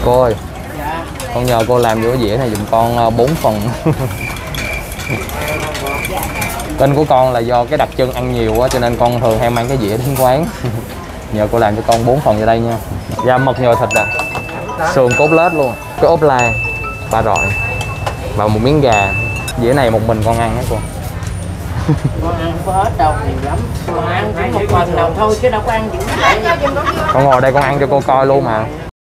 Cô ơi, con nhờ cô làm vô cái dĩa này giùm con 4 phần. Kênh của con là do cái đặc trưng ăn nhiều quá cho nên con thường hay mang cái dĩa đến quán. Nhờ cô làm cho con 4 phần vô đây nha. Da mực nhồi thịt à, sườn cốt lết luôn, cái ốp la, ba rọi và một miếng gà. Dĩa này một mình con ăn hả cô? Con ăn không có hết đâu, nhiều lắm. Con ăn chỉ một phần nào thôi chứ đâu có ăn dữ vậy. Con ngồi đây con ăn cho cô coi luôn mà.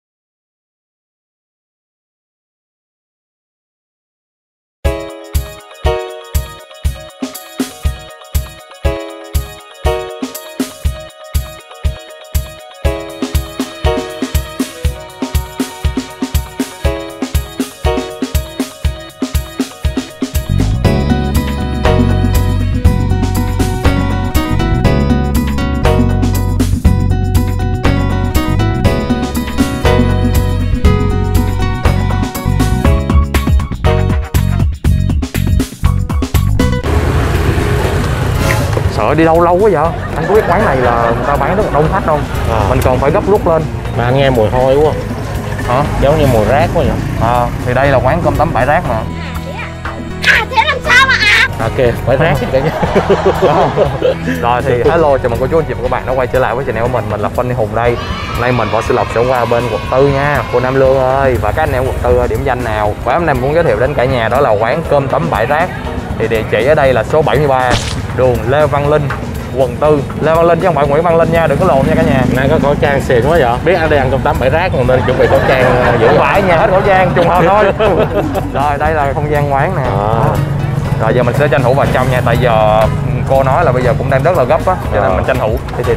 Sợ đi đâu lâu quá vậy? Anh có biết quán này là người ta bán rất là đông khách không? Mình còn phải gấp rút lên. Mà nghe mùi hôi quá. Hả? Giống như mùi rác quá vậy. Thì đây là quán cơm tấm bãi rác mà. Thế làm sao mà Ok, bãi rác cả nha. Rồi thì hello, chào mừng cô chú anh chị và các bạn đã quay trở lại với channel của mình là Phân Hùng đây. Nay mình Võ Sư Lộc sẽ qua bên quận 4 nha, cô Nam Lương ơi và các anh em quận 4 ơi, điểm danh nào. Và hôm nay mình muốn giới thiệu đến cả nhà đó là quán cơm tấm bãi rác. Thì địa chỉ ở đây là số 73 đường Lê Văn Linh, quận 4. Lê Văn Linh chứ không phải Nguyễn Văn Linh nha, đừng có lộn nha cả nhà. Nay có khẩu trang xịn quá vậy. Biết anh đi ăn cơm tấm bãi rác mà nên chuẩn bị khẩu trang giữ. Không phải nhà hết khẩu trang, trùng hợp thôi. Rồi đây là không gian quán nè. Rồi giờ mình sẽ tranh thủ vào trong nha, tại giờ cô nói là bây giờ cũng đang rất là gấp á, cho nên mình tranh thủ. Đi.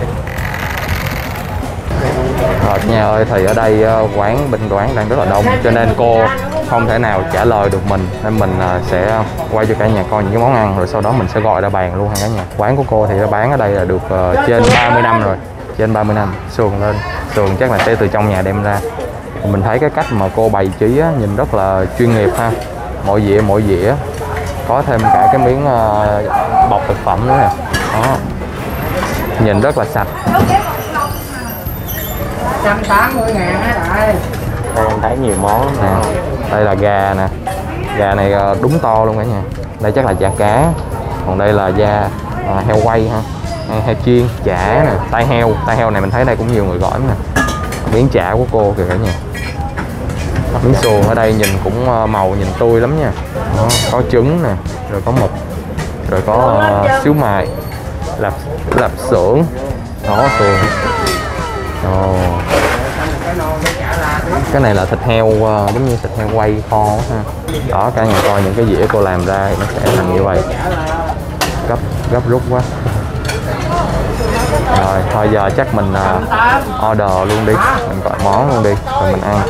Rồi nhà ơi, thì ở đây quán bên quán đang rất là đông cho nên cô không thể nào trả lời được mình, nên mình sẽ quay cho cả nhà coi những cái món ăn rồi sau đó mình sẽ gọi ra bàn luôn ha cả nhà. Quán của cô thì bán ở đây là được trên 30 năm rồi, trên 30 năm. Sườn lên, sườn chắc là sẽ từ trong nhà đem ra. Mình thấy cái cách mà cô bày trí á, nhìn rất là chuyên nghiệp ha. Mỗi dĩa có thêm cả cái miếng bọc thực phẩm nữa nè. Đó, nhìn rất là sạch. 180.000 á đại. Đây em thấy nhiều món nè. Đây là gà nè, gà này đúng to luôn cả nhà. Đây chắc là da cá, còn đây là da heo quay ha, heo chiên, chả nè, tay heo này mình thấy đây cũng nhiều người gọi nè. Miếng chả của cô kìa cả nhà. Miếng sườn ở đây nhìn cũng màu nhìn tươi lắm nha. Đó, có trứng nè, rồi có mực, rồi có xíu mại, lạp xưởng, đó sườn. Cái này là thịt heo, giống như thịt heo quay kho ha. Đó, cả nhà coi những cái dĩa cô làm ra thì nó sẽ thành như vậy. Gấp rút quá. Rồi thôi giờ chắc mình order luôn đi, mình gọi món luôn đi rồi mình ăn.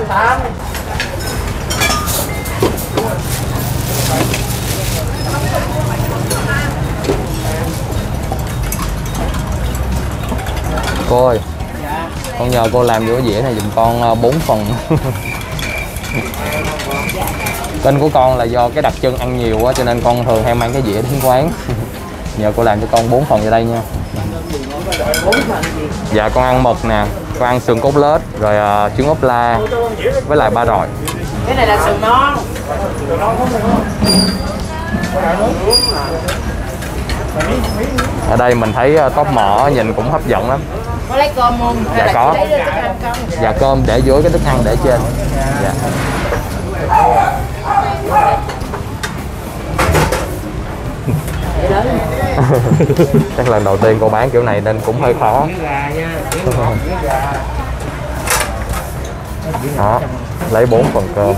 Cô ơi, con nhờ cô làm vô cái dĩa này giùm con 4 phần. Kênh của con là do cái đặc trưng ăn nhiều quá cho nên con thường hay mang cái dĩa đến quán. Nhờ cô làm cho con 4 phần vô đây nha. Dạ con ăn mực nè, con ăn sườn cốt lết, rồi trứng ốp la với lại ba rọi. Cái này là sườn non. Ở đây mình thấy tóp mỡ nhìn cũng hấp dẫn lắm. Có lấy cơm không? Dạ có. Dạ cơm để dưới cái thức ăn để trên. Dạ. Chắc lần đầu tiên cô bán kiểu này nên cũng hơi khó. Đó, lấy 4 phần cơm.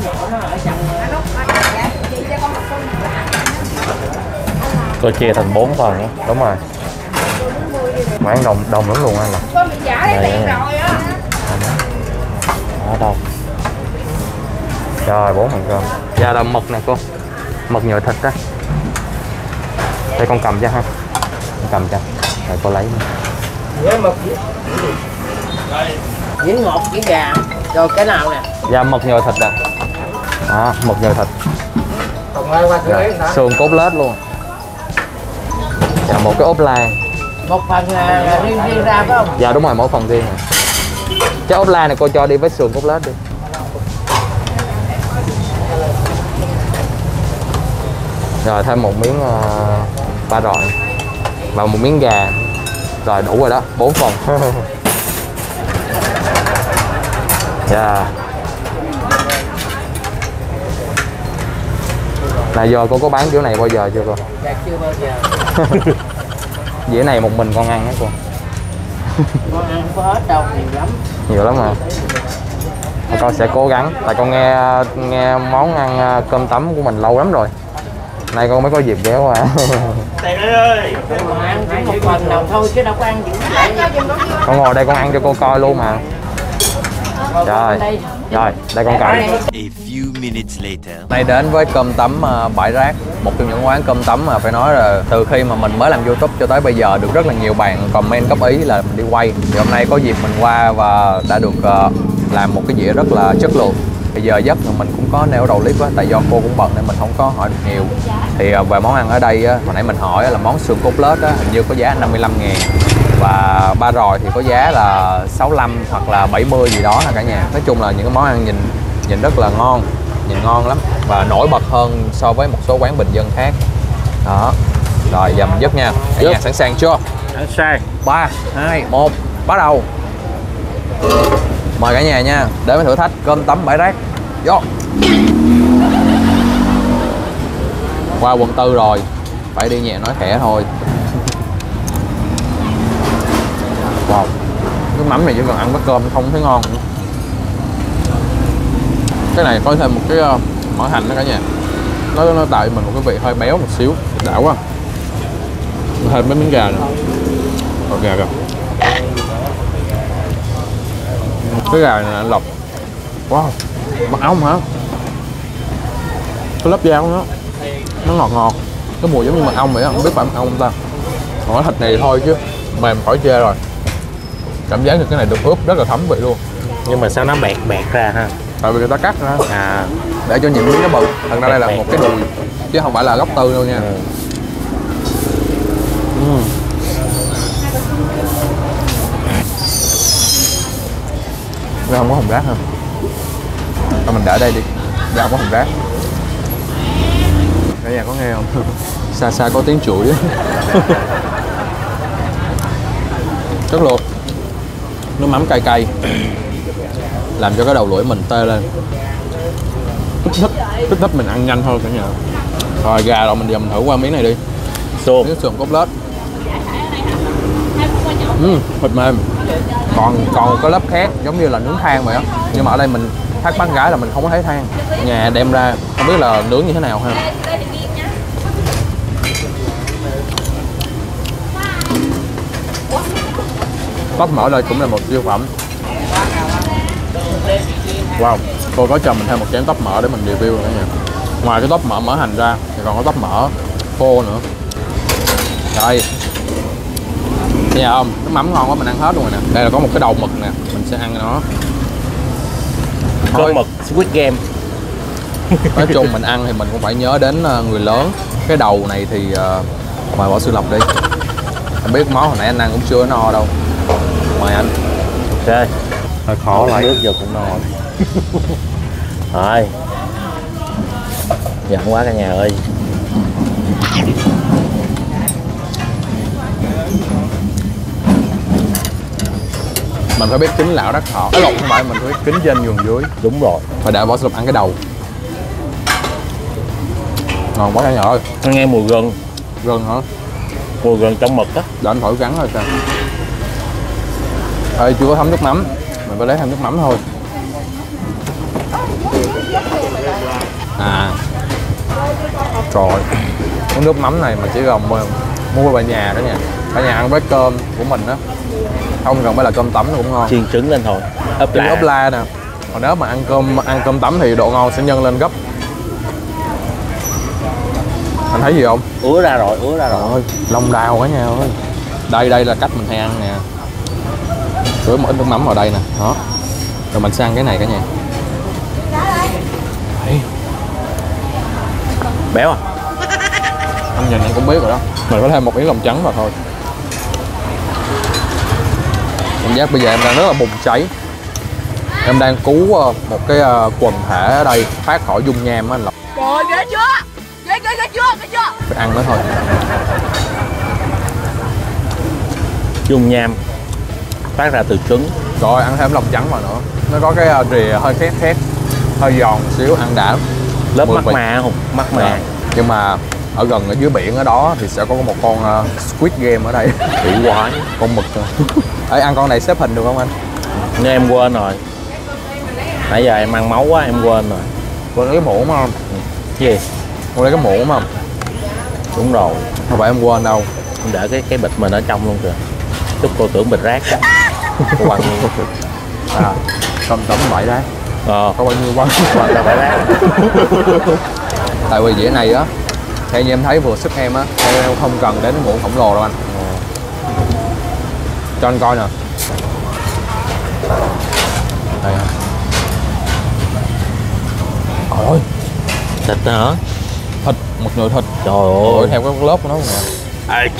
Cô chia thành 4 phần á. Đúng rồi. Quán đông lắm luôn anh ạ. Đó đông. Rồi 4 phần cơm. Dạ là mực nè cô. Mực nhồi thịt á. Đây con cầm cho ha. Con cầm cho. Rồi cô lấy. Dính một cái gà. Rồi cái nào nè? Dạ mực nhồi thịt à. Đó, mực nhồi thịt. Dạ, sườn cốt lết luôn. Dạ một cái ốp la. Một phần riêng ra phải không? Dạ đúng rồi, mỗi phần riêng. Cái ốp la này cô cho đi với sườn cốt lết đi. Rồi thêm một miếng ba rọi và một miếng gà. Rồi đủ rồi đó, 4 phần. Yeah. Là giờ cô có bán kiểu này bao giờ chưa cô? Dạ chưa bao giờ. Dĩa này một mình con ăn hả cô? Con ăn không có hết đâu, nhiều lắm. Nhiều lắm mà. Con sẽ cố gắng, tại con nghe món ăn cơm tấm của mình lâu lắm rồi. Nay con mới có dịp ghé qua. Tiền ơi. Con ăn chỉ một phần nào thôi chứ đâu có ăn dữ vậy. Con ngồi đây con ăn cho cô coi luôn mà. Rồi, rồi, đây con cầm. A few minutes later. Nay đến với cơm tấm Bãi Rác, một trong những quán cơm tấm mà phải nói là từ khi mà mình mới làm YouTube cho tới bây giờ được rất là nhiều bạn comment góp ý là mình đi quay. Thì hôm nay có dịp mình qua và đã được làm một cái dĩa rất là chất lượng. Thì giờ giấc mình cũng có nêu đầu clip á, tại do cô cũng bận nên mình không có hỏi được nhiều. Thì về món ăn ở đây á, hồi nãy mình hỏi là món xương cốt lết á, hình như có giá 55.000. Và ba rọi thì có giá là 65 hoặc là 70 gì đó là cả nhà. Nói chung là những cái món ăn nhìn rất là ngon, nhìn ngon lắm và nổi bật hơn so với một số quán bình dân khác. Đó. Rồi giờ mình dứt nha. Cả nhà sẵn sàng chưa? Sẵn sàng. 3, 2, 1, bắt đầu. Mời cả nhà nha, đến với thử thách cơm tấm Bãi Rác. Vô. Qua quận 4 rồi, phải đi nhẹ nói khẽ thôi. Wow, cái mắm này chỉ cần ăn với cơm không thấy ngon nữa. Cái này có thêm một cái mỡ hành đó cả nhà. Nó tạo cho mình một cái vị hơi béo một xíu, đã quá. Thêm mấy miếng gà nữa. Rồi gà kìa. Cái gà này là lọc. Wow, mật ong hả? Cái lớp da của nó ngọt ngọt, cái mùi giống như mật ong vậy á, không biết phải mật ong không ta. Còn cái thịt này thôi chứ mềm khỏi chê rồi. Cảm giác như cái này được ướp rất là thấm vị luôn. Nhưng mà sao nó bẹt ra ha? Tại vì người ta cắt ra À, để cho những miếng nó bự. Thật ra đây là một cái đùi chứ không phải là góc tư đâu nha. Nó không có hồng rác hả? Thôi mình để đây đi, ra không có hồng rác. Cả nhà có nghe không? Xa xa có tiếng chuỗi. Chất luôn. Nước mắm cay cay làm cho cái đầu lưỡi mình tê lên. Kích thích mình ăn nhanh hơn cả nhà. Rồi gà rồi giờ mình thử qua miếng này đi. Miếng sườn cốt lết. Thịt mềm. Còn có lớp khác giống như là nướng than vậy á. Nhưng mà ở đây mình thắc mắc cái là mình không có thấy than. Nhà đem ra không biết là nướng như thế nào ha. Tóp mỡ đây cũng là một siêu phẩm. Wow, cô có cho mình thêm một chén tóp mỡ để mình review nữa nha. Ngoài cái tóp mỡ hành ra thì còn có tóp mỡ khô nữa. Đây. Thấy không? Cái mắm ngon quá mình ăn hết luôn rồi nè. Đây là có một cái đầu mực nè, mình sẽ ăn nó. có mực Squid Game. Nói chung mình ăn thì mình cũng phải nhớ đến người lớn. Cái đầu này thì mời bỏ sư lộc đi. Em biết món hồi nãy anh ăn cũng chưa no đâu. Mời anh. Ok. Hơi khó lại. Nước vô cũng no. Rồi. Giận quá cả nhà ơi. Mình phải biết kính lão đắc thọ. Cái lộn không phải, mình phải biết kính trên nhường dưới. Đúng rồi. Phải để bỏ sư lộc ăn cái đầu. Ngon quá cả nhà ơi. Anh nghe mùi gừng. Gừng hả? Mùi gừng trong mực á. Để anh thử cắn thôi xem. Ê, chưa có thấm nước mắm. Mình phải lấy thêm nước mắm thôi. À. Trời. Cái nước mắm này mà chỉ cần mua về nhà đó nha. Cả nhà ăn với cơm của mình á. Không cần phải là cơm tấm nó cũng ngon. Chiên trứng lên thôi. Ốp la. Ốp la nè. Còn nếu mà ăn cơm tấm thì độ ngon sẽ nhân lên gấp. Anh thấy gì không? Ứa ra rồi, ứa ra rồi. Trời ơi, lòng đào cả nhà ơi. Đây là cách mình hay ăn nè. Rưới một ít nước mắm vào đây nè, đó. Rồi mình sẽ ăn cái này cả nhà. Đấy. Béo à? Anh nhìn anh cũng biết rồi đó. Mình có thêm một miếng lòng trắng vào thôi. Cảm giác bây giờ em đang rất là bùng cháy. Em đang cứu một cái quần thể ở đây thoát khỏi dung nham á anh Lộc. Trời ghê chưa? Ghê Phải ăn nữa thôi. Dung nham phát ra từ trứng. Rồi ăn thêm lòng trắng vào nữa. Nó có cái rìa hơi khét khét, hơi giòn xíu, ăn đã. Lớp Mùi mắc vị. ma không? Mắc ma. Nhưng mà ở gần ở dưới biển ở đó thì sẽ có một con Squid Game ở đây. Quỷ quái. Con mực. Ấy ăn con này xếp hình được không anh? Nhưng em quên rồi. Nãy giờ em ăn máu quá em quên rồi. Quên lấy cái muỗng không? Cái gì? Quên lấy cái muỗng không? Đúng rồi. Không phải em quên đâu. Em để cái bịch mình ở trong luôn kìa. Chút cô tưởng bịch rác. Cô quăng luôn. À, tôm tấm bãi đấy. Có Có bao nhiêu quăng? quăng ra bãi rác. Tại vì dĩa này á, theo như em thấy vừa sức em á, em không cần đến cái muỗng khổng lồ đâu anh. Cho anh coi nè. Đây. Ôi, Thịt hả? thịt, một nồi thịt. Trời Ôi, ơi. theo cái lớp của nó nè. Ai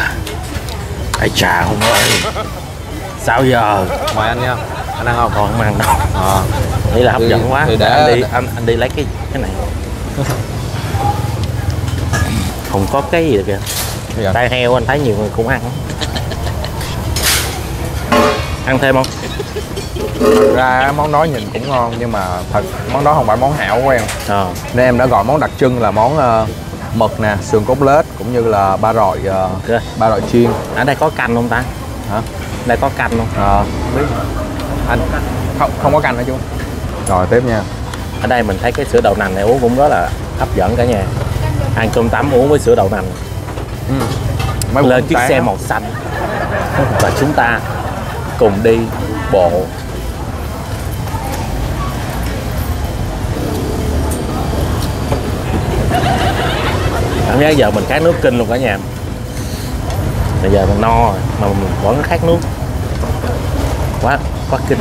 chà không ơi. Sao giờ? Mời anh nha. Anh ăn không? Còn không ăn đâu. Nghĩ là hấp Thì- dẫn quá. thì để- Anh đi lấy cái này. Không có cái gì được kìa. Bây giờ. Tai heo anh thấy nhiều người cũng ăn. Ăn thêm không? Ra món đó nhìn cũng ngon nhưng mà thật món đó không phải món hảo của em. Nên em đã gọi món đặc trưng là món mực nè, sườn cốt lết cũng như là ba rọi ba rọi chiên. Ở đây có canh không ta? Hả? Đây có canh không? Không biết. Anh không có canh hả chú? Rồi tiếp nha. Ở đây mình thấy cái sữa đậu nành này uống cũng rất là hấp dẫn cả nhà. Ăn cơm tấm uống với sữa đậu nành. Mấy Lên bún chiếc tráng xe đó. màu xanh và chúng ta cùng đi bộ. Cảm giác giờ mình khát nước kinh luôn cả nhà. Bây giờ mình no rồi mà mình vẫn khát nước. Quá kinh.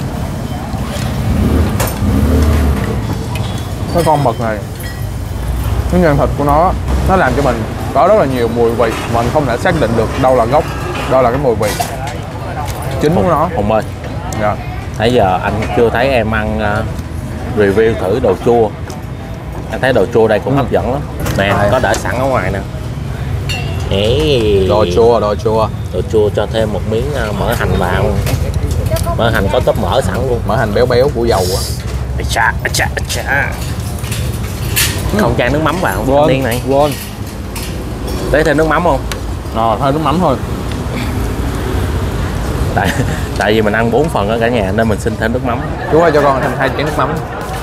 Cái con mực này, cái nhân thịt của nó làm cho mình có rất là nhiều mùi vị mà mình không thể xác định được đâu là gốc, đâu là cái mùi vị chính của nó. Hùng ơi, Dạ. nãy giờ anh chưa thấy em ăn review thử đồ chua. Anh thấy đồ chua đây cũng hấp dẫn lắm. Nè, Đây. có để sẵn ở ngoài nè. Ê, Đồ chua. đồ chua cho thêm một miếng mỡ hành vào. Mỡ hành có tóp mỡ sẵn luôn. Mỡ hành béo béo của dầu á. Chà. Không chan nước mắm vào thanh niên này. Quên. Để thêm nước mắm không? Thôi nước mắm thôi. Tại vì mình ăn 4 phần ở cả nhà nên mình xin thêm nước mắm. Chú ơi cho con thêm 2 chén nước mắm.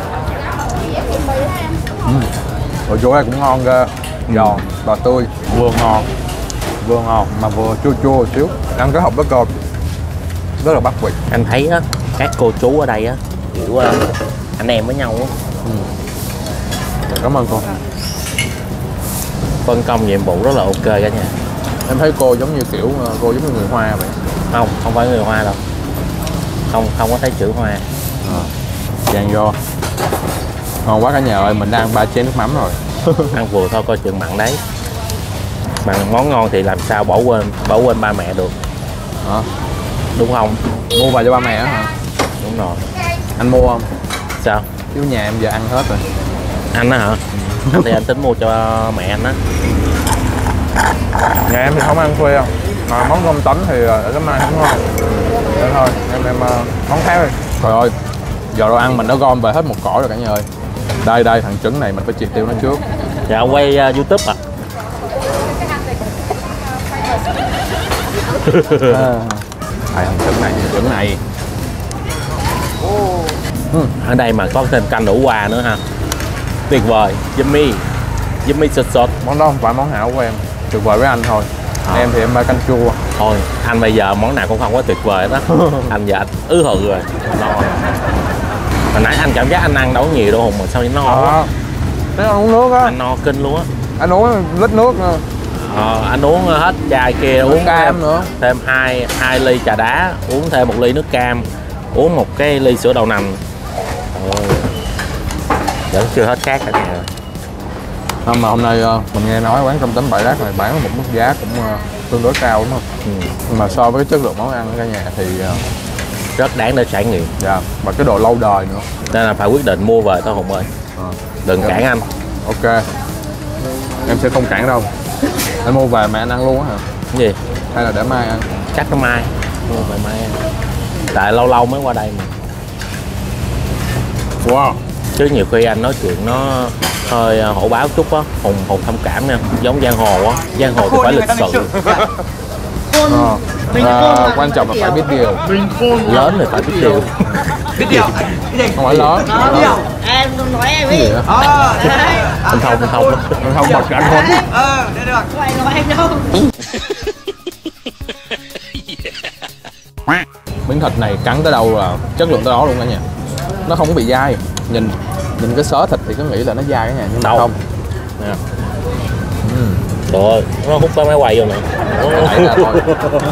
Đồ chua này cũng ngon ghê. Giòn và tươi, vừa ngon mà vừa chua xíu. Ăn cái hộp với cơm rất là bắt vị. Anh thấy á, các cô chú ở đây á kiểu anh em với nhau á, Cảm ơn cô. phân công nhiệm vụ rất là ok cả nhà. Em thấy cô giống như kiểu cô giống như người Hoa vậy. Không phải người Hoa đâu. Không có thấy chữ Hoa. Dàn vô. Ngon quá cả nhà ơi, mình đang ăn 3 chén nước mắm rồi. Ăn vừa thôi coi chừng mặn đấy. Mà món ngon thì làm sao bỏ quên ba mẹ được, đúng không? Mua về cho ba mẹ á hả? Đúng rồi. Anh mua không? Sao? Chứ nhà em giờ ăn hết rồi. Anh á hả? Anh thì anh tính mua cho mẹ anh á. Nhà em thì không ăn khuya. Mà món cơm tấm thì ở cái mai không ngon. Vậy thôi, em món khác đi. Trời ơi, giờ đồ ăn mình đã gom về hết một cỏ rồi cả nhà ơi. Đây thằng trứng này mình phải triệt tiêu nó trước. Dạ ông quay YouTube à? Thằng trứng này. Ở đây mà có thêm canh đổ quà nữa ha. Tuyệt vời. Jimmy sốt. Món đó không phải món hảo của em. Tuyệt vời với anh thôi. Em thì em ba canh chua. Thôi anh bây giờ món nào cũng không có tuyệt vời đó. Anh giờ anh ứ hừ rồi. No. Hồi nãy anh cảm giác anh ăn đâu nhiều đâu Hùng mà sao nó no quá. Thế anh uống nước á. Anh no kinh luôn á. Anh uống lít nước nữa. Anh uống hết chai kia, uống cam nữa. Thêm 2 ly trà đá, uống thêm 1 ly nước cam, uống 1 cái ly sữa đậu nành. Vẫn chưa hết cát cả nhà. Mà hôm nay mình nghe nói quán cơm tấm Bãi Rác này bán một mức giá cũng tương đối cao đúng không? Nhưng mà so với cái chất lượng món ăn ở cả nhà thì rất đáng để trải nghiệm. dạ, và cái độ lâu đời nữa. Nên là phải quyết định mua về thôi Hùng ơi. Đừng cản anh. Ok. Em sẽ không cản đâu. Anh mua về mà anh ăn luôn á hả? Cái gì? Hay là để mai ăn? Chắc nó mai. Mua về mai ăn. Tại lâu lâu mới qua đây mà. Wow. Chứ nhiều khi anh nói chuyện nó hơi hổ báo chút á, Hùng thông cảm nha, giống giang hồ á, giang hồ thì phải lịch sự. Quan trọng là phải biết điều. Lớn thì phải biết điều. Không phải lớn. Em không nói em đi. Anh không bật cả anh Huấn. Đây được. Không ai nói em đâu. Miếng thịt này cắn tới đâu là chất lượng tới đó luôn cả nhà. Nó không có bị dai. Nhìn cái xớ thịt thì cứ nghĩ là nó dai cả nhà, nhưng mà không. Nè. Rồi, nó hút cái máy quay vô nè. Đẩy ra thôi.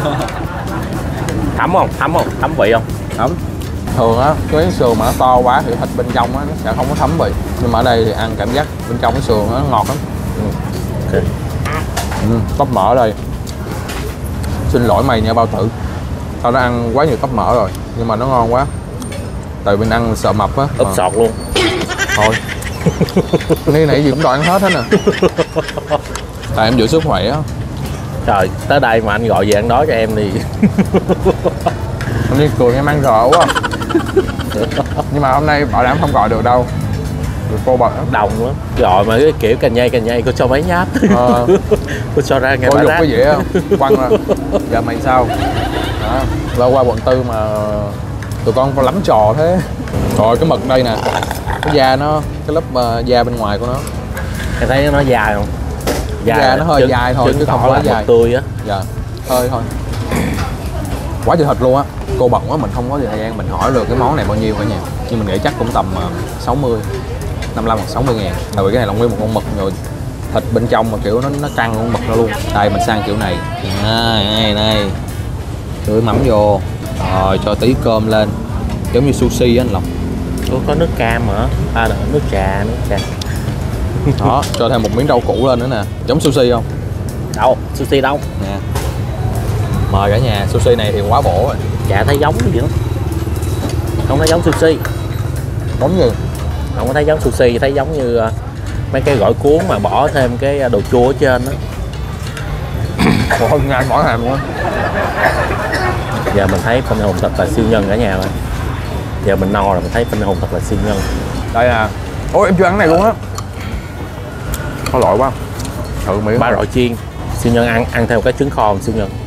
Thấm không? Thấm vị không? Thấm. Thường á, cái sườn mà nó to quá thì thịt bên trong á nó sẽ không có thấm vị. Nhưng mà ở đây thì ăn cảm giác bên trong cái sườn nó ngọt lắm. Okay. Tóp mỡ ở đây. Xin lỗi mày nha bao tử. Tao đã ăn quá nhiều tóp mỡ rồi, nhưng mà nó ngon quá. Tại mình ăn sợ mập á. Úp sọt luôn. Thôi. Ni nãy gì cũng đòi ăn hết nè. Tại em giữ sức khỏe á. Trời, tới đây mà anh gọi về ăn đó cho em thì Anh đi cười em ăn sợ quá. Nhưng mà hôm nay bảo đảm không gọi được đâu. Rồi cô bật đồng lắm. Gọi mà cái kiểu cành nhây cô cho mấy nháp. Cô cho ra ngay cô bả dục rác. cái gì á, quăng ra. Giờ mày sao? Đó, lo qua quận 4 mà tụi con có lắm trò thế. Rồi cái mực đây nè. Cái da nó, cái lớp da bên ngoài của nó. Em thấy nó dài không? Da nó hơi dài thôi chứ không quá dài. Tươi á. Dạ, hơi thôi. Quá trời thịt luôn á. Cô bận quá mình không có thời gian mình hỏi được cái món này bao nhiêu cả nhà. Nhưng mình nghĩ chắc cũng tầm 60, 55 hoặc 60 ngàn. Tại vì cái này là nguyên một con mực rồi. Thịt bên trong mà kiểu nó căng con mực nó luôn. Đây mình sang kiểu này. Này. Tưới mắm vô. Rồi cho tí cơm lên. Giống như sushi á anh Lộc. Có nước cam hả? Nước trà. Đó, cho thêm một miếng rau củ lên nữa nè. Giống sushi không? Đâu, sushi đâu? Nè. Mời cả nhà, sushi này thì quá bổ rồi. Chả thấy giống gì nữa. Không thấy giống sushi. Giống gì? Không có thấy giống sushi, thấy giống như mấy cái gỏi cuốn mà bỏ thêm cái đồ chua ở trên đó. Thôi nghe anh bỏ hàm luôn á. Giờ mình thấy Phan Hùng thật là siêu nhân cả nhà rồi. Giờ mình no rồi mình thấy Phan Hùng thật là siêu nhân. Đây à. Ôi em chưa ăn cái này luôn á. Có lỗi quá. Thử miếng. Ba rọi chiên. Siêu nhân ăn theo cái trứng kho siêu nhân.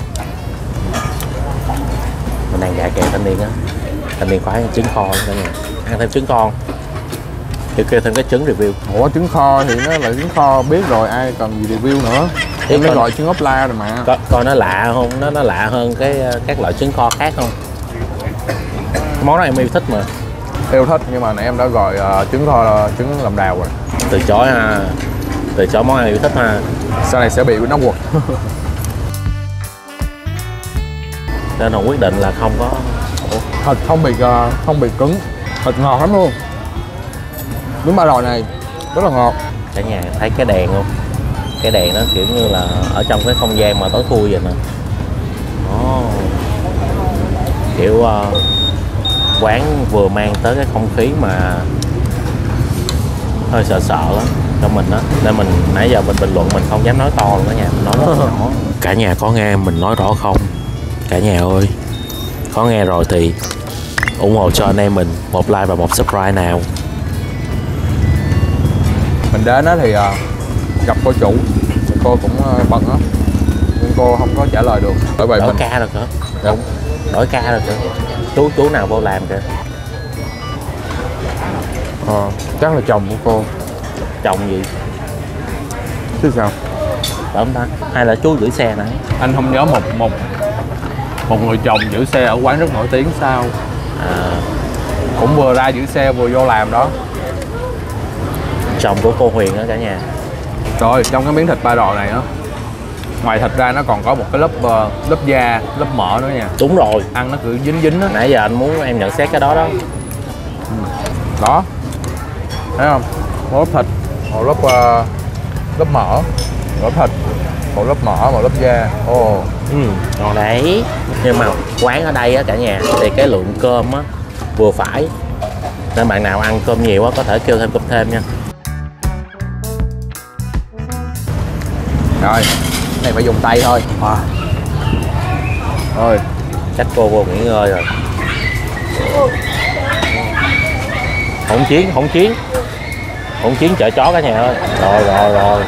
Mình đang gạ kèo thanh niên á. Thanh niên khoái trứng kho cả nhà. Ăn thêm trứng kho. Kêu thêm cái trứng review. Ủa trứng kho thì nó là trứng kho biết rồi, ai cần gì review nữa. Em mới gọi trứng ốp la rồi mà. Coi nó lạ không? Nó lạ hơn các loại trứng kho khác không? Món này em yêu thích mà. Yêu thích nhưng mà nãy em đã gọi trứng kho là trứng lòng đào rồi. Từ chối ha. Từ chối món ăn yêu thích ha. Sau này sẽ bị nó quật. Nên Hùng quyết định là không có. Thịt không bị cứng. Thịt ngọt lắm luôn. Miếng ba rọi này rất là ngọt. Cả nhà thấy cái đèn không? Cái đèn nó kiểu như là ở trong cái không gian mà tối thui vậy nè. Kiểu quán vừa mang tới cái không khí mà hơi sợ á cho mình đó, nên mình nãy giờ mình bình luận mình không dám nói to luôn cả nhà, mình nói rất là nhỏ. Cả nhà có nghe mình nói rõ không? Cả nhà ơi, có nghe rồi thì ủng hộ cho anh em mình một like và một subscribe nào. Mình đến đó thì gặp cô chủ, cô cũng bận á nhưng cô không có trả lời được. Bởi vậy đổi mình ca rồi hả? đúng Đổi ca rồi kìa. Chú nào vô làm kìa? chắc là chồng của cô. Chồng gì? Chứ sao? Phải không ta? Hay là chú gửi xe nãy? Anh không nhớ một người chồng giữ xe ở quán rất nổi tiếng sao? Cũng vừa ra giữ xe vừa vô làm đó. Chồng của cô Huyền đó cả nhà. Rồi trong cái miếng thịt ba rọi này á, ngoài thịt ra nó còn có một cái lớp da, lớp mỡ nữa nha. Đúng rồi, Ăn nó cứ dính á. nãy giờ anh muốn em nhận xét cái đó đó. Đó, thấy không? Một lớp thịt, một lớp mỡ, một lớp thịt, một lớp mỡ, một lớp da. Ngon đấy. Nhưng mà quán ở đây á cả nhà thì cái lượng cơm á vừa phải, nên bạn nào ăn cơm nhiều á có thể kêu thêm cơm thêm nha. Rồi, cái này phải dùng tay thôi. Rồi, Chắc cô vô nghỉ ngơi rồi. Hỗn chiến chở chó cả nhà ơi. Rồi.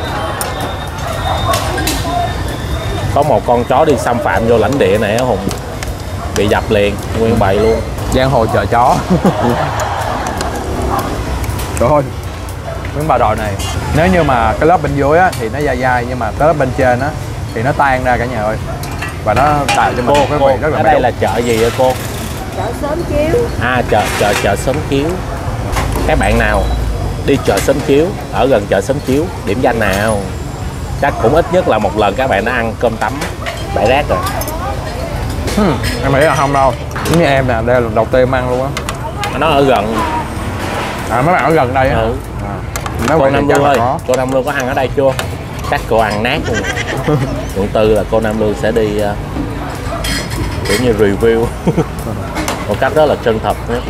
Có một con chó đi xâm phạm vô lãnh địa này á Hùng, bị dập liền nguyên bầy luôn. giang hồ chợ chó. Trời ơi, miếng bà đòi này nếu như mà cái lớp bên dưới á thì nó dai, nhưng mà cái lớp bên trên á thì nó tan ra cả nhà ơi, và nó tạo cho mình một cái vị rất là ở béo. đây là chợ gì vậy cô? Chợ Xóm Chiếu. Chợ Xóm Chiếu. Các bạn nào đi chợ Xóm Chiếu, ở gần chợ Xóm Chiếu, điểm danh nào chắc cũng ít nhất là một lần các bạn đã ăn cơm tấm bãi rác rồi. Em nghĩ là không đâu, giống như em nè, đây là lần đầu tiên em ăn luôn á. Nó ở gần. Mấy bạn ở gần đây á. Cô Nam Lương ơi, cô Nam Lương có ăn ở đây chưa? Chắc cô ăn nát luôn. Quận 4 là cô Nam Lương sẽ đi kiểu như review một cách rất là chân thật nữa.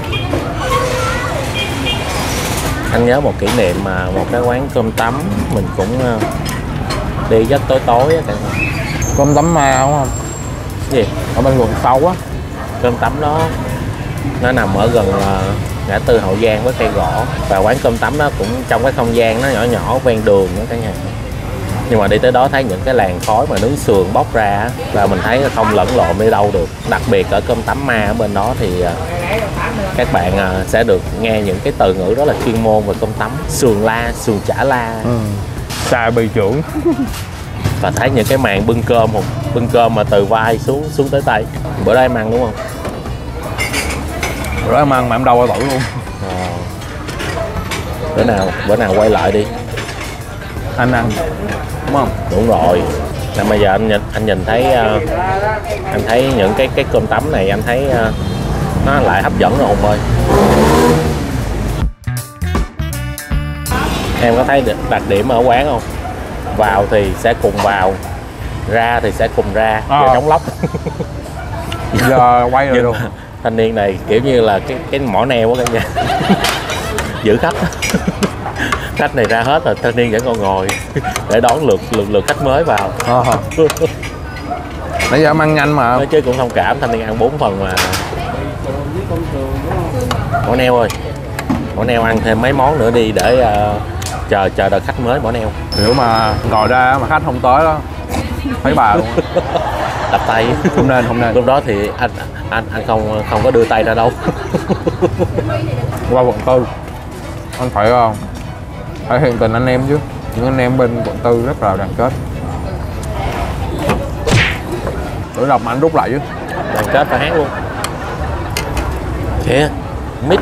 Anh nhớ một kỷ niệm mà một cái quán cơm tấm mình cũng đi rất tối á. Cơm tấm ma đúng không? Cái gì? Ở bên quận 6 á. Cơm tấm đó nó nằm ở gần ngã tư Hậu Giang với cây gõ, và quán cơm tấm đó cũng trong cái không gian nó nhỏ ven đường đó cả nhà. Nhưng mà đi tới đó thấy những cái làn khói mà nướng sườn bốc ra là mình thấy không lẫn lộn đi đâu được. Đặc biệt ở cơm tấm ma ở bên đó thì các bạn sẽ được nghe những cái từ ngữ rất là chuyên môn về cơm tấm: sườn la, sườn chả la, Xà bì trưởng. và thấy những cái màn bưng cơm mà từ vai xuống tới tay. Bữa đó em ăn đúng không? Bữa đó em ăn mà em đâu qua tuổi luôn. Bữa nào quay lại đi. Anh ăn đúng không? Đúng rồi. Nên bây giờ anh nhìn thấy anh thấy những cái cơm tấm này, anh thấy nó lại hấp dẫn rồi Hùng ơi. Em có thấy đặc điểm ở quán không? Vào thì sẽ cùng vào, ra thì sẽ cùng ra, giờ trống lóc. Giờ quay rồi luôn. Thanh niên này kiểu như là cái mỏ neo á cả nhà. Giữ khách. Khách này ra hết rồi, thanh niên vẫn còn ngồi để đón lượt khách mới vào. Nãy giờ em ăn nhanh mà. Nói chứ cũng thông cảm, thanh niên ăn 4 phần mà. Mỏ neo ơi, mỏ neo ăn thêm mấy món nữa đi để chờ đợi khách mới. Mỏ neo Nếu mà ngồi ra mà khách không tới đó thấy bà luôn. đập tay. Không nên. Lúc đó thì anh không có đưa tay ra đâu. Qua quận 4 anh phải thể hiện tình anh em chứ. Những anh em bên quận 4 rất là đoàn kết. Bữa đọc mà anh rút lại chứ. Đoàn kết phải hát luôn. Kìa, mít.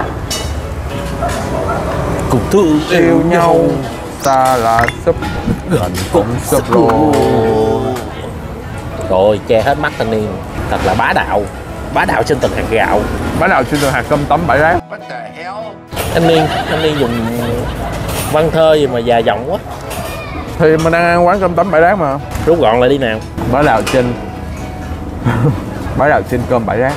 Cùng thương Yêu nhau ta là súp, gần cũng súp luôn. Rồi che hết mắt thanh niên. Thật là bá đạo trên từng hạt gạo. Bá đạo trên đường hạt cơm tấm bãi rác. Thanh niên dùng văn thơ gì mà dài dòng quá. Thì mình đang ăn quán cơm tấm bãi rác mà. Rút gọn lại đi nào. Bá đạo trên bá đạo trên cơm bãi rác.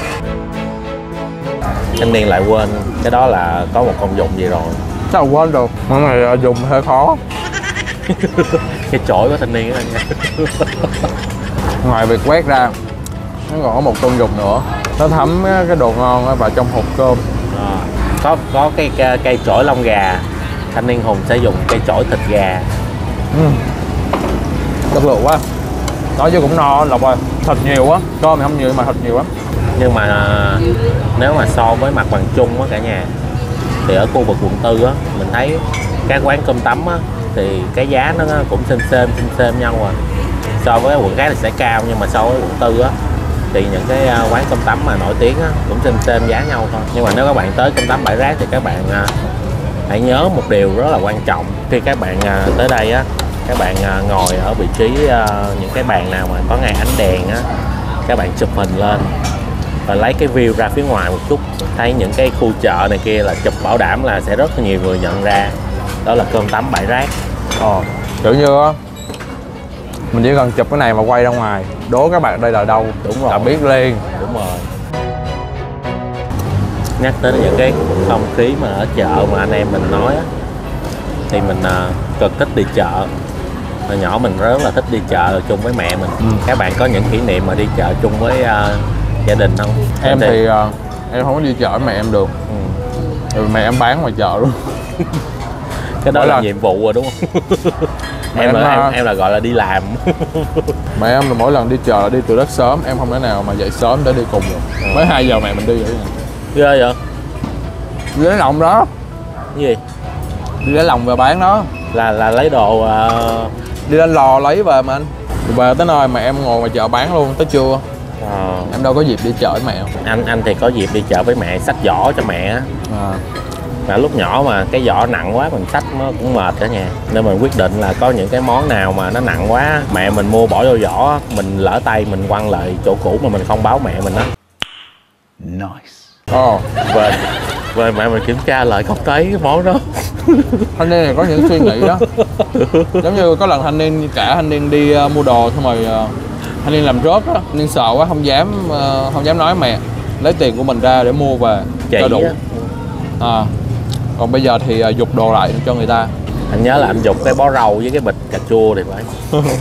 Thanh niên lại quên cái đó là có một công dụng gì rồi. Sao quên được, món này dùng hơi khó. Cái chổi của thanh niên đó nha. Ngoài việc quét ra, nó còn có một công dụng nữa. Nó thấm cái đồ ngon vào trong hộp cơm. Có cây chổi lông gà. Thanh niên Hùng sẽ dùng cây chổi thịt gà. Chất lượng quá. Nói chứ cũng no Lộc ơi. Thịt nhiều quá, cơm thì không nhiều mà thịt nhiều lắm. Nhưng mà nếu mà so với mặt bằng chung á cả nhà, thì ở khu vực quận 4 á, mình thấy các quán cơm tấm á thì cái giá nó cũng xem nhau à. So với quận khác thì sẽ cao, nhưng mà so với quận 4 á thì những cái quán cơm tấm mà nổi tiếng á cũng xem giá nhau thôi. Nhưng mà nếu các bạn tới cơm tấm bãi rác thì các bạn hãy nhớ một điều rất là quan trọng. Khi các bạn tới đây á, các bạn ngồi ở vị trí những cái bàn nào mà có ngay ánh đèn á, các bạn chụp hình lên và lấy cái view ra phía ngoài một chút, thấy những cái khu chợ này kia là chụp bảo đảm là sẽ rất nhiều người nhận ra đó là cơm tấm bãi rác. Kiểu như á, mình chỉ cần chụp cái này mà quay ra ngoài đố các bạn đây là đâu. Đúng rồi, là biết liền. Đúng rồi. Nhắc tới những cái không khí mà ở chợ mà anh em mình nói á, thì mình cực thích đi chợ. Hồi nhỏ mình rất là thích đi chợ chung với mẹ mình. Các bạn có những kỷ niệm mà đi chợ chung với gia đình không? Em thì em không có đi chợ với mẹ em được. Rồi mẹ em bán ngoài chợ luôn. Cái đó là nhiệm vụ rồi đúng không? em là gọi là đi làm. Mẹ em là mỗi lần đi chợ là đi từ rất sớm, em không thể nào mà dậy sớm để đi cùng được. Mới 2 giờ mẹ mình đi vậy. Ghê vậy? Đi lấy lòng đó. Cái gì? Đi lấy lòng về bán đó. Là lấy đồ Đi lên lò lấy về mà anh. Về tới nơi mà em ngồi ngoài chợ bán luôn tới trưa. Em đâu có dịp đi chợ với mẹ không? Anh thì có dịp đi chợ với mẹ, xách giỏ cho mẹ á. Mà lúc nhỏ mà cái giỏ nặng quá mình xách nó cũng mệt cả nhà, nên mình quyết định là có những cái món nào mà nó nặng quá mẹ mình mua bỏ vô giỏ, mình lỡ tay mình quăng lại chỗ cũ mà mình không báo mẹ mình đó. Nice. Về mẹ mình kiểm tra lại không thấy cái món đó. Thanh niên này có những suy nghĩ đó. Giống như có lần thanh niên đi mua đồ xong rồi thanh niên làm rớt á, thanh niên sợ quá không dám nói mẹ, lấy tiền của mình ra để mua về cho đủ. Còn bây giờ thì giục đồ lại cho người ta. Anh nhớ là anh giục cái bó rau với cái bịch cà chua thì phải.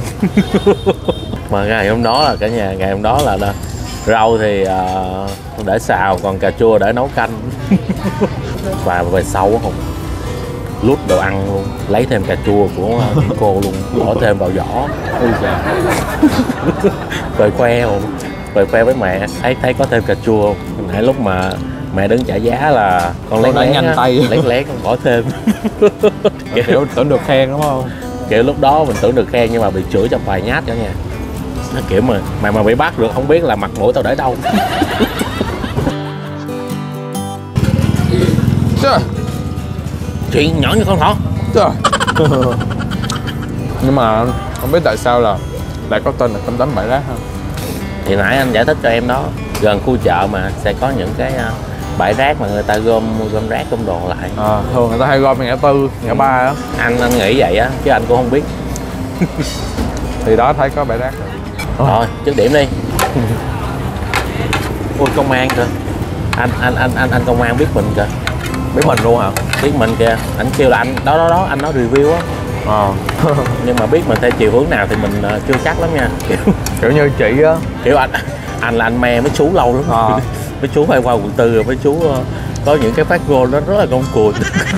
Mà ngày hôm đó là cả nhà, ngày hôm đó là rau thì để xào, còn cà chua để nấu canh. Và về sau không lút đồ ăn luôn, lấy thêm cà chua của cô luôn, bỏ thêm vào giỏ. Về khoe không, về khoe với mẹ, thấy có thêm cà chua không. Nãy lúc mà mẹ đứng trả giá là con lén nhanh tay lén con bỏ thêm. Kiểu tưởng được khen đúng không? Kiểu lúc đó mình tưởng được khen nhưng mà bị chửi trong vài nhát đó nha. Nó kiểu mà bị bắt được không biết là mặt mũi tao để đâu. Trời. Chuyện nhỏ như con thỏ. Trời. Nhưng mà không biết tại sao là lại có tên là cơm tấm bãi rác ha. Thì nãy anh giải thích cho em đó, gần khu chợ mà sẽ có những cái bãi rác mà người ta gom rác gom đồ lại. Thường người ta hay gom ngã tư, ngã ba á. Anh nghĩ vậy á, chứ anh cũng không biết. Thì đó thấy có bãi rác rồi. Trước điểm đi. Ôi công an kìa. Anh công an biết mình kìa. Biết mình luôn hả? Biết mình kìa, anh kêu là anh đó anh nói review á. Nhưng mà biết mình theo chiều hướng nào thì mình chưa chắc lắm nha. Kiểu như chị á, kiểu anh là anh me mấy chú lâu lắm. Mấy chú hay qua quận 4 rồi mấy chú có những cái phát ngôn nó rất là ngông cuồng.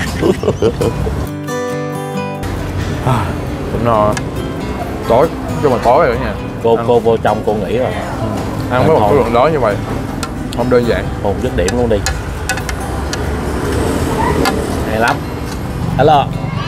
cũng no. Tối, chứ mà tối rồi nha. Cô vô trong cô nghĩ rồi. Ăn với một cái lượng đó như vậy không đơn giản. Một dứt điểm luôn đi. Hay lắm. Hello.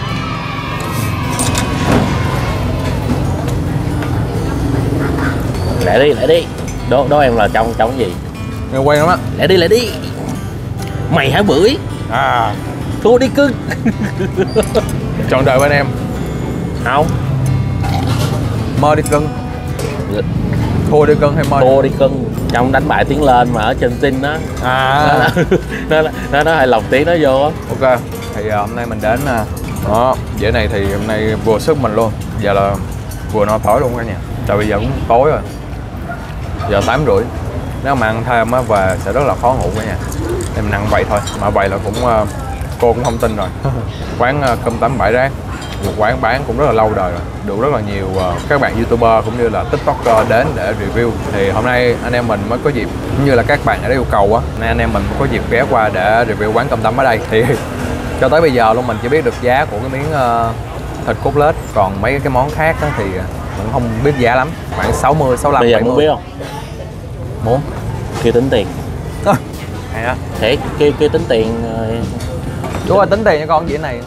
Lại đi. Đố em là trong cái gì? Nghe quen lắm á. Lại đi. Mày hả bưởi? Thua đi cưng. Chọn đời bên em. Không. Mơ đi cưng. Thua đi cưng hay mơ? Thua đi cưng. Trong đánh bại tiến lên mà ở trên tin đó. Nó hay lồng tiếng nó vô á. Ok. Thì hôm nay mình đến đó, dãy này thì hôm nay vừa sức mình luôn. Giờ là vừa no tối luôn cả nhà. Tại bây giờ cũng tối rồi. Giờ 8:30. Nếu mà ăn thêm á về sẽ rất là khó ngủ cả nhà. Em ăn vậy thôi. Mà vậy là cũng cô cũng không tin rồi. Quán cơm tấm bãi rác, một quán bán cũng rất là lâu đời rồi, được rất là nhiều các bạn youtuber cũng như là tiktoker đến để review. Thì hôm nay anh em mình mới có dịp, cũng như là các bạn ở đây yêu cầu á, nên anh em mình mới có dịp ghé qua để review quán cơm tấm ở đây. Thì cho tới bây giờ luôn mình chỉ biết được giá của cái miếng thịt cốt lết, còn mấy cái món khác á thì mình không biết giá lắm, khoảng 60, 65, bây giờ 70. muốn biết không? Muốn. Kêu tính tiền. Hay á. Thế kêu tính tiền. Chú ơi tính tiền cho con dĩa này.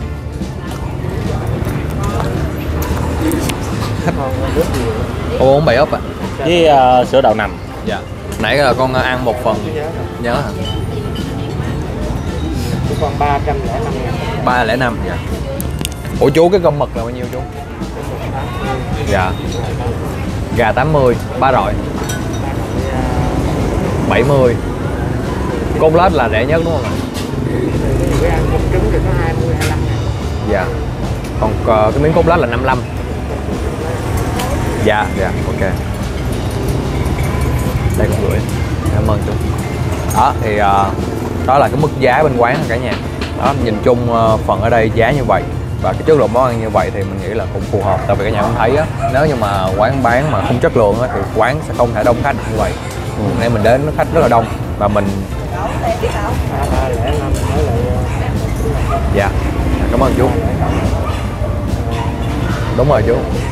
Cô uống 7 úp à? Với sữa đậu nành. Dạ. Nãy là con ăn một phần nhớ hả? Còn 305 ngàn. 305 dạ. Ủa chú cái cơm mực là bao nhiêu chú? Dạ. Gà 80, ba rọi 70. Cốt lết là rẻ nhất đúng không ạ? Cái ăn cơm trứng thì có 20, 25 ngàn. Dạ. Còn cái miếng cốt lết là 55. Dạ, dạ, ok. Đây con gửi. Cảm ơn chú. Đó thì đó là cái mức giá bên quán cả nhà. Đó, nhìn chung phần ở đây giá như vậy. và cái chất lượng món ăn như vậy thì mình nghĩ là cũng phù hợp. Tại vì cả nhà cũng thấy á, nếu như mà quán bán mà không chất lượng á thì quán sẽ không thể đông khách như vậy. Nên mình đến khách rất là đông và mình dạ cảm ơn chú. Đúng rồi chú.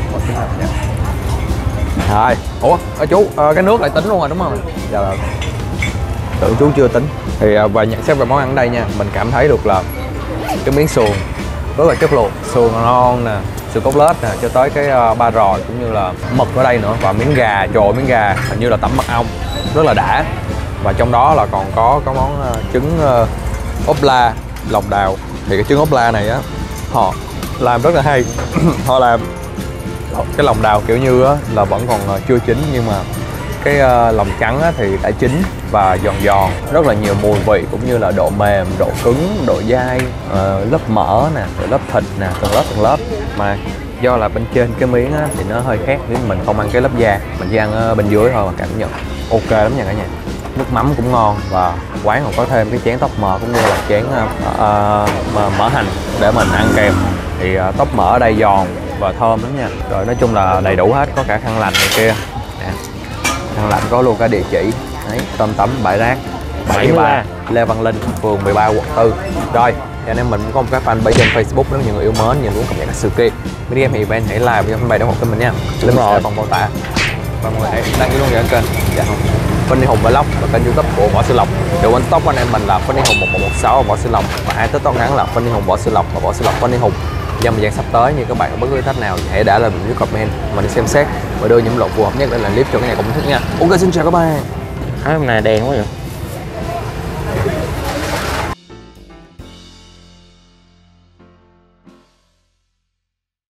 Rồi, ủa chú cái nước lại tính luôn rồi đúng không? Dạ rồi. Tưởng chú chưa tính. Thì và nhận xét về món ăn ở đây nha, mình cảm thấy được là cái miếng sườn rất là chất lượng, sườn ngon nè, sườn cốt lết nè, cho tới cái ba rò cũng như là mực ở đây nữa, và miếng gà, trời ơi, miếng gà hình như là tẩm mật ong rất là đã. Và trong đó là còn có món trứng ốp la lòng đào. Thì cái trứng ốp la này á họ làm rất là hay. Họ làm cái lòng đào kiểu như á là vẫn còn chưa chín, nhưng mà cái lòng trắng á thì đã chín và giòn giòn, rất là nhiều mùi vị cũng như là độ mềm, độ cứng, độ dai, lớp mỡ nè, rồi lớp thịt nè, từng lớp. Mà do là bên trên cái miếng á thì nó hơi khác, nếu mình không ăn cái lớp da, mình chỉ ăn bên dưới thôi, mà cảm nhận ok lắm nha cả nhà. Nước mắm cũng ngon, và quán còn có thêm cái chén tóc mỡ cũng như là chén mỡ hành để mình ăn kèm. Thì tóc mỡ ở đây giòn và thơm lắm nha. Rồi nói chung là đầy đủ hết, có cả khăn lạnh này kia nè. Khăn lạnh có luôn cả địa chỉ đấy, tôm tấm bãi rác 73 Lê Văn Linh, phường 13 quận 4. Rồi thì anh em mình cũng có một cái fanpage trên Facebook, nếu nhiều người yêu mến nhiều muốn cập nhật các sự kiện mini game event, hãy like cho fanpage đó một kênh mình nha. Link ở phần mô tả. Và mọi người hãy đăng ký luôn cho kênh. Dạ không. Funny Hùng Vlog và kênh YouTube của Võ Sư Lộc. Đừng quên top của anh em mình là Funny Hùng 1116 và Võ Sư Lộc, và ai thích toán ngắn là Funny Hùng Võ Sư Lộc và Võ Sư Lộc Funny Hùng. Trong thời gian sắp tới, như các bạn có bất cứ thách nào hãy để lại bình luận comment, mình xem xét và đưa những lộ phù hợp nhất để làm clip cho các nhà cùng thích nha. Ok, xin chào các bạn. Hôm nay đen quá vậy.